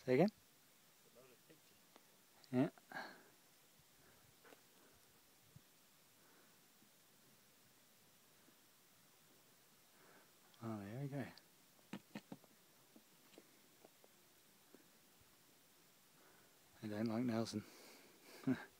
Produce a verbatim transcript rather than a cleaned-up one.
Say again? Yeah. Oh, there we go. I don't like Nelson.